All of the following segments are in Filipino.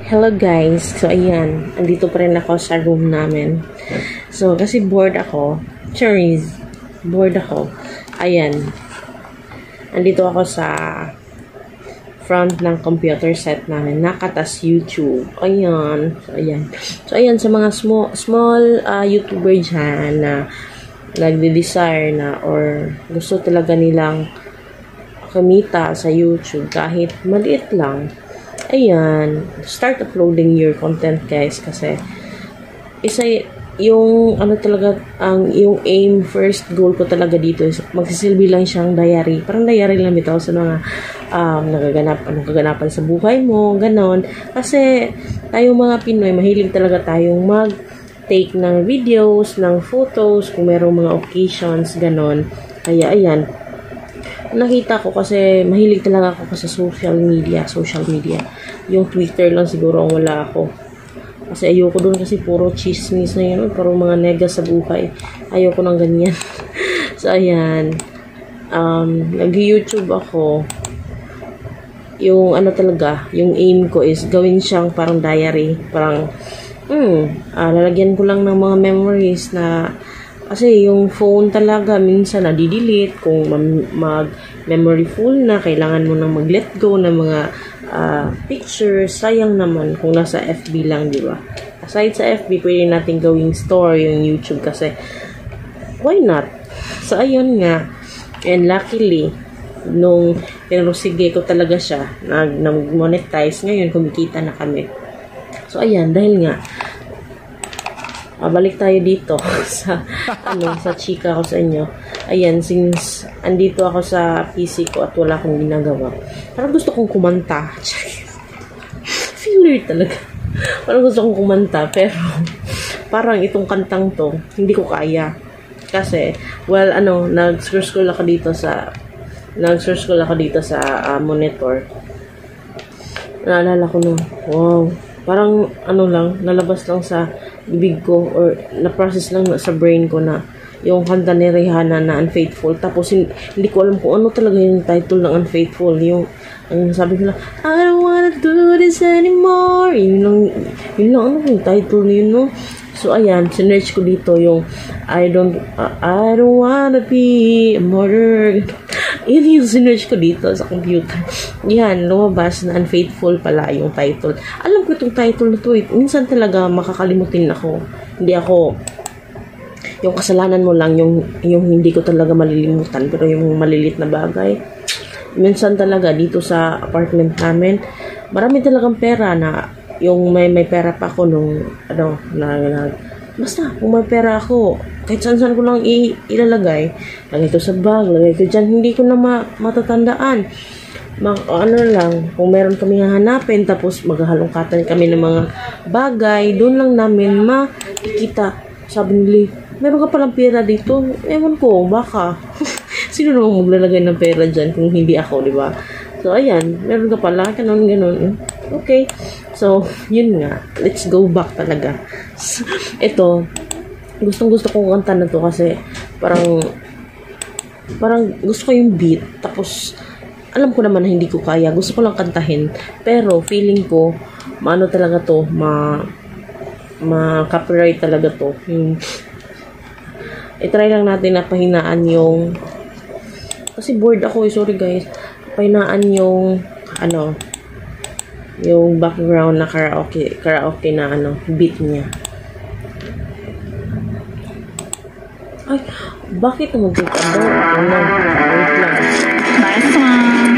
Hello guys, so ayan, andito pa rin ako sa room namin. So kasi bored ako, bored ako. Ayan, andito ako sa front ng computer set namin, nakatas YouTube. Ayan, so ayan sa mga small YouTuber dyan na nagde-desire na or gusto talaga nilang kumita sa YouTube kahit maliit lang. Ayan, start uploading your content guys kasi isa yung talaga yung aim, first goal ko talaga dito is magsisilbi lang siyang diary. Parang diary lang bitaw sa mga kaganapan sa buhay mo, ganon. Kasi tayong mga Pinoy, mahilig talaga tayong mag-take ng videos, ng photos, kung merong mga occasions, ganon. Kaya ayan, nakita ko kasi mahilig talaga ako sa social media. Yung Twitter lang siguro ang wala ako. Kasi ayoko doon kasi puro chismis na yun. Puro mga nega sa buhay. Ayoko ng ganyan. So, ayan. Nag-YouTube ako. Yung talaga, yung aim ko is gawin siyang parang diary. Parang, lalagyan ko lang ng mga memories na kasi yung phone talaga minsan nadidelete kung mag-memory full na, kailangan mo nang mag-let go ng mga pictures. Sayang naman kung nasa FB lang, di ba? Aside sa FB, pwede natin gawing story yung YouTube kasi why not? So, ayun nga. And luckily, nung pinarusige ko talaga siya, nag-monetize, ngayon kumikita na kami. So, ayan, dahil nga, balik tayo dito sa sa chika ko sa inyo. Ayan, since andito ako sa PC ko at wala akong ginagawa, parang gusto kong kumanta. Feel weird talaga. Parang gusto kong kumanta, pero parang itong kantang to, hindi ko kaya. Kasi, well, nag-scroll ako dito sa monitor. Naalala ko no, wow, parang nalabas lang sa bibig ko or na-process lang sa brain ko na yung kanta ni Rihanna na Unfaithful. Tapos hindi ko alam kung ano talaga yung title ng Unfaithful. Yung sabi ko lang, I don't wanna do this anymore. Yun lang yung title niyo, no? So ayan, sinearch ko dito yung I don't wanna be a murderer. Yun yung sinearch ko dito sa computer. Yan, lumabas na Unfaithful pala yung title. Alam ko itong title na to. Minsan talaga makakalimutin ako. Hindi ako, yung kasalanan mo lang, yung hindi ko talaga malilimutan. Pero yung malilit na bagay, minsan talaga dito sa apartment namin, marami talagang pera na, yung may pera pa ako nung, basta, kung may pera ako, kahit saan ko lang ilalagay, lagay ko sa bag, lagay ko dyan, hindi ko na matatandaan. Lang, kung meron kami hahanapin, tapos maghahalongkatan kami ng mga bagay, doon lang namin makikita. Sabi nila, meron ka palang pera dito? Ewan ko, baka. Sino namang maglalagay ng pera dyan kung hindi ako, di ba? So, ayan, meron ka pala, ganon. Okay. So, yun nga. Let's go back talaga. Ito, gustong-gusto kong kanta na to kasi parang gusto ko yung beat. Tapos, alam ko naman na hindi ko kaya. Gusto ko lang kantahin. Pero, feeling ko, talaga to, ma-copyright talaga to. I-try lang natin na pahinaan yung, kasi bored ako sorry guys. Pahinaan yung, yung background na karaoke na beat niya. Ay, bakit naman take a break? Wait lang. Nice one.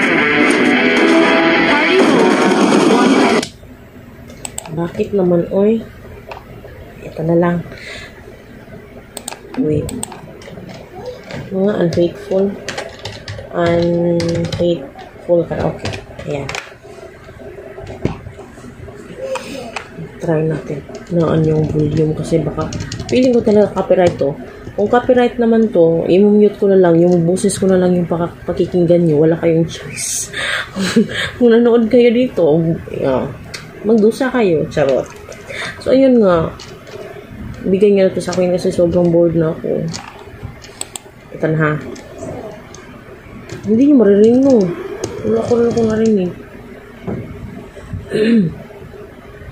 Bakit naman, oy? Ito na lang. Wait. Mga unfaithful karaoke. Ayan. Try natin. Naan yung volume kasi baka feeling ko talaga copyright to. Kung copyright naman to, i-mute ko na lang, yung boses ko na lang yung pakikinggan nyo. Wala kayong choice. Kung nanood kayo dito, magdusa kayo. Charot. So, ayun nga. Bigay nga na to sa akin kasi sobrang bored na ako. Ito na ha. Hindi nyo maririnig mo. Wala ko rin ako narinig.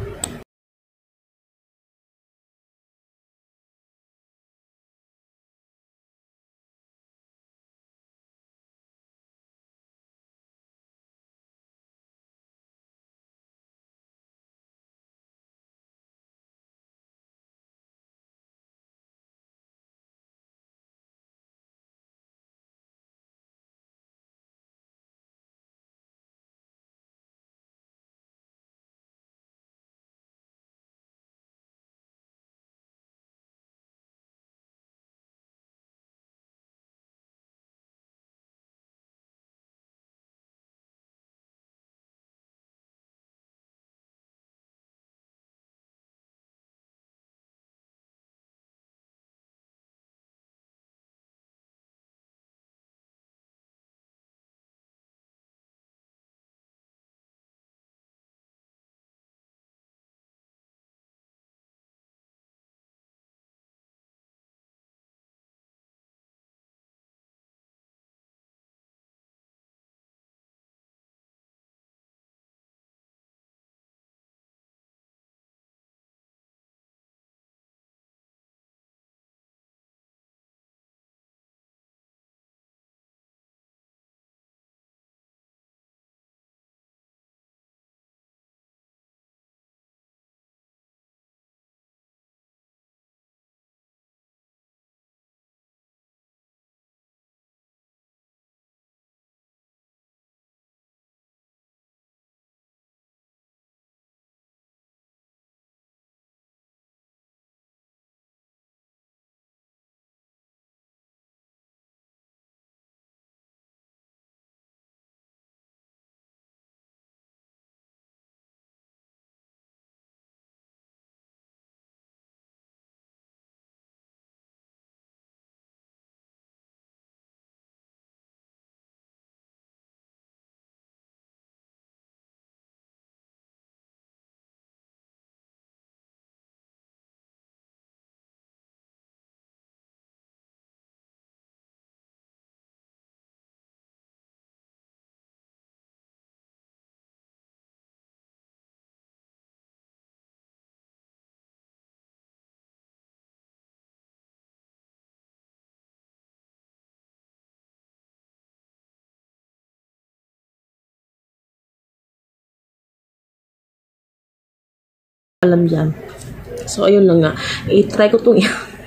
alam dyan. So, ayun lang nga. I-try ko itong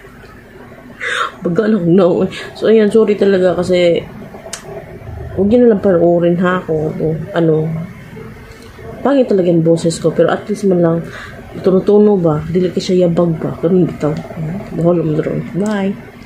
baga lang no. So, ayan, sorry talaga kasi huwag yun na lang panoorin ha kung ano. Pangit talaga yung boses ko. Pero at least man lang tuno-tuno ba? Dili ka siya yabag ba? Ganun bitaw. Bahol mo doon. Bye!